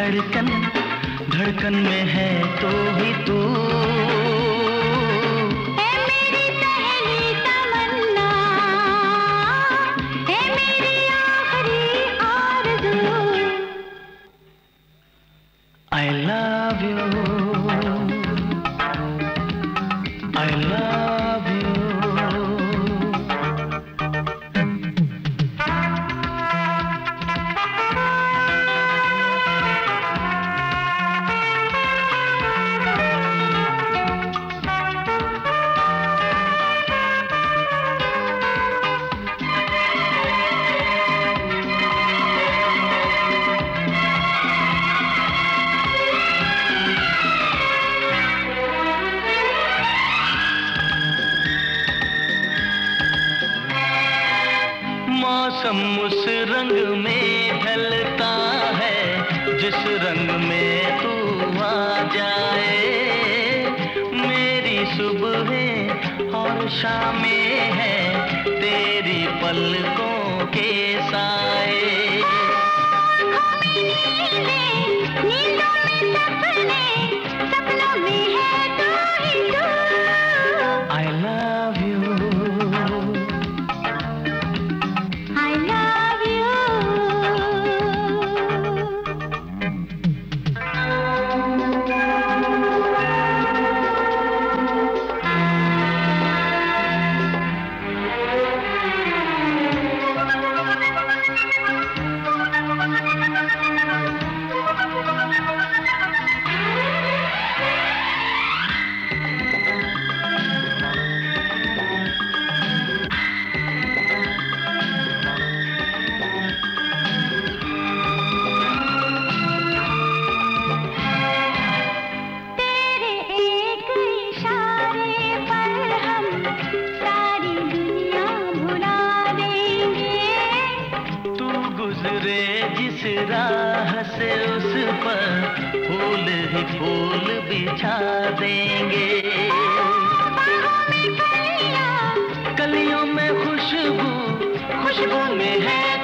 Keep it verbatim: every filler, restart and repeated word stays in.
धड़कन धड़कन में है तो भी तू। है मेरी पहली तमन्ना, है मेरी आखिरी आरज़ू। I love you, I love you। मौसम उस रंग में ढलता है जिस रंग में तू आ जाए। मेरी सुबह और शामें हैं तेरी पलकों के साए। नीलों में सपने, सपनों में है तू ही तू। I love you, जिस राह से उस पर फूल ही फूल बिछा देंगे। कलियों में खुशबू, खुशबू में है